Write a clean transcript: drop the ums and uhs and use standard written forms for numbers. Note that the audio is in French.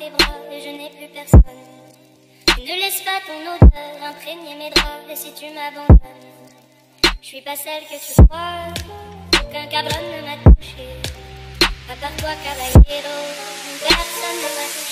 tes bras et je n'ai plus personne. Ne laisse pas ton odeur imprégner mes draps. Et si tu m'abandonnes, je suis pas celle que tu crois. Aucun cabron ne m'a touché, à part toi, caballero. Personne ne m'a touché.